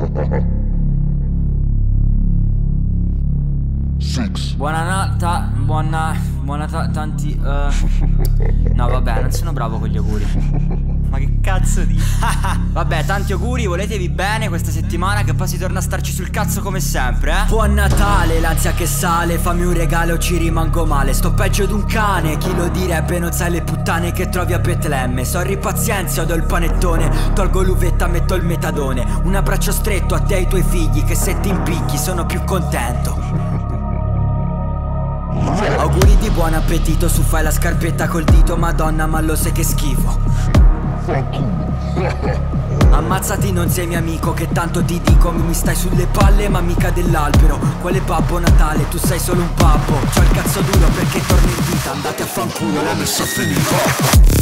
Tanti no vabbè, non sono bravo con gli auguri. Ma che cazzo dici? Vabbè, tanti auguri, voletevi bene questa settimana, che poi si torna a starci sul cazzo come sempre, eh? Buon Natale, l'ansia che sale, fammi un regalo, ci rimango male. Sto peggio d'un cane, chi lo direbbe, non sai le puttane che trovi a Betlemme. Sorry, pazienza, do il panettone, tolgo l'uvetta, metto il metadone. Un abbraccio stretto a te e ai tuoi figli, che se ti impicchi sono più contento. Auguri di buon appetito, su fai la scarpetta col dito, madonna ma lo sai che schifo. Ammazzati, non sei mio amico, che tanto ti dico, mi stai sulle palle ma mica dell'albero. Quale Babbo Natale, tu sei solo un babbo. C'ho il cazzo duro perché torno in vita, andate a fanculo, la messa finita.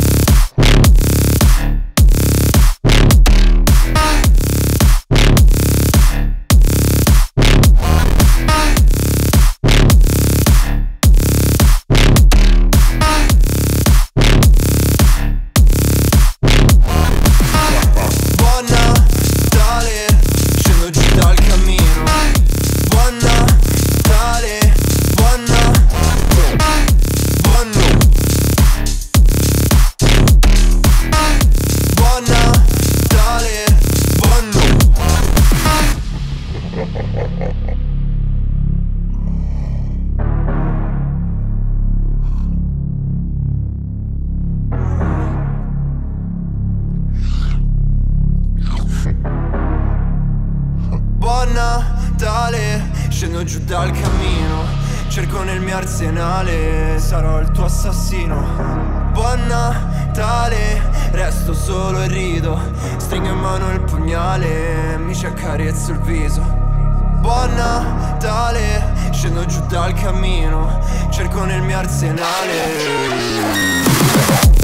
Buon Natale, scendo giù dal cammino, cerco nel mio arsenale, sarò il tuo assassino. Buon Natale, resto solo e rido, stringo in mano il pugnale, mi ci accarezzo il viso. Buon Natale, scendo giù dal cammino, cerco nel mio arsenale.